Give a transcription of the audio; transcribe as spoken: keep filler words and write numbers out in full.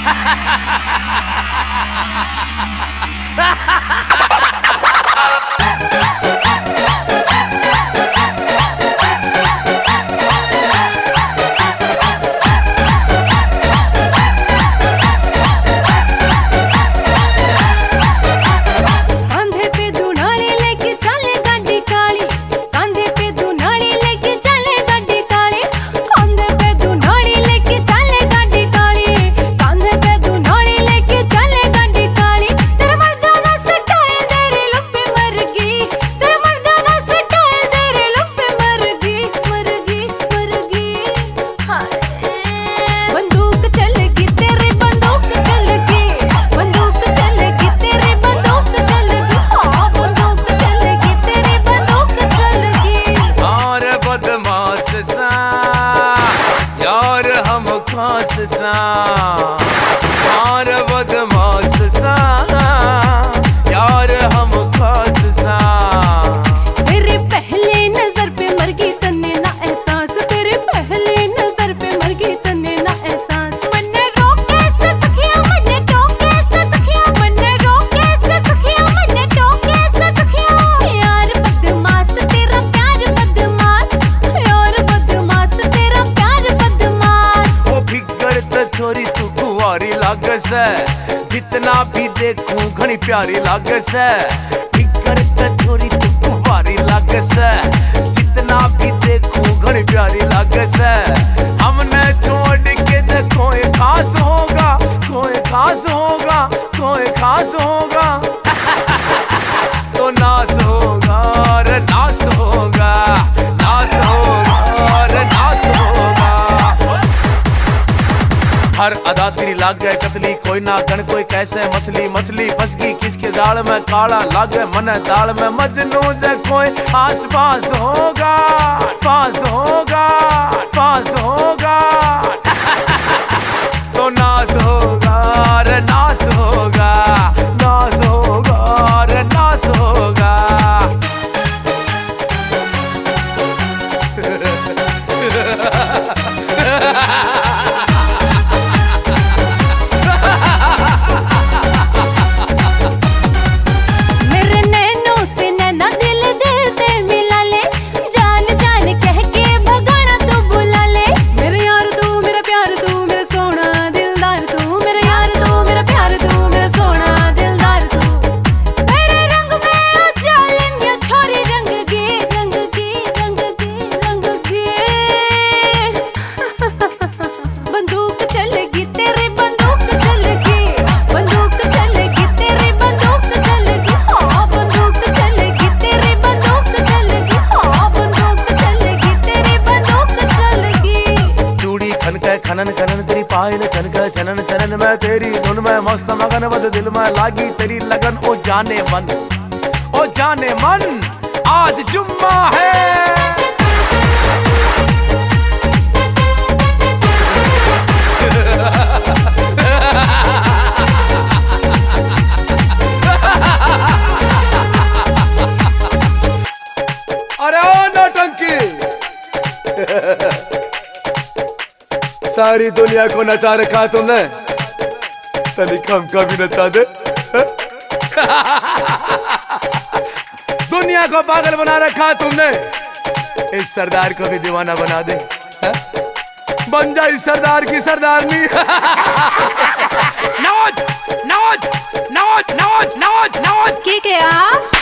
यार बदमाश सा यार हम खास सा। तेरे पहले नजर पे मर गई तन्ने ना एहसास, तेरे पहले नजर पे मर गई तन्ने ना एहसास। मन्ने रोके से सखिया मन्ने टोके से सखिया, मन्ने रोके से सखिया मन्ने टोके से सखिया। यार बदमाश तेरा प्यार बदमाश, यार बदमाश तेरा प्यार बदमाश। ओ फिकर तो छोरी तू कुंवारी लाग से, जितना भी देखूं घनी प्यारी लाग से। फिकर तो छोरी तू कुंवारी लाग से, जितना भी देखूं घनी प्यारी लाग से। हमने छोड़ के जे कोई खास होगा, कोई खास होगा, कोई खास होगा तो नास होगा रे नास होगा, नास होगा रे नास होगा। हर अदा तेरी लाग गए कतली, कोई ना गण कोई कैसे मछली। मछली फंस गई किसके जाल में, काला लागे मन दाल में। मजनू जे कोई आस पास होगा, पास होगा, पास होगा तो नास होगा रे नास होगा, नास होगा रे नास होगा। मेरे नैनों से नैना दिल दिल से मिला ले, जान जान कह के भगाना तू बुला ले। मेरे यार तू मेरा प्यार तू मेरा सोना दिलदार तू, मेरा यार तू मेरा प्यार तू मेरा सोना दिलदार तू। तेरे रंग में उजालन या छोरी रंग की, रंग की, रंग की, रंग की। बंदूक चलेगी तेरी बंदूक चलेगी, बंदूक चलेगी तेरी बंदूक चलेगी। हाँ बंदूक चलेगी तेरी बंदूक चलेगी, हाँ बंदूक चलेगी तेरी बंदूक चलेगी। चूड़ी खनके खनन खनन तेरी पायल छनके छनन छनन में तेरी धुन में मस्त मगन बज दिल में लागी तेरी लगन। ओ जाने मन, ओ जाने मन आज जुम्मा है। अरे ओ नौटंकी सारी दुनिया को नचा रखा तुमने, तनिक हमका भी नचा दे। दुनिया को पागल बना रखा तुमने, इस सरदार को भी दीवाना बना दे। है? बन जा इस सरदार की सरदारनी। नौज नौज नौज नौज नौज नौज के क्या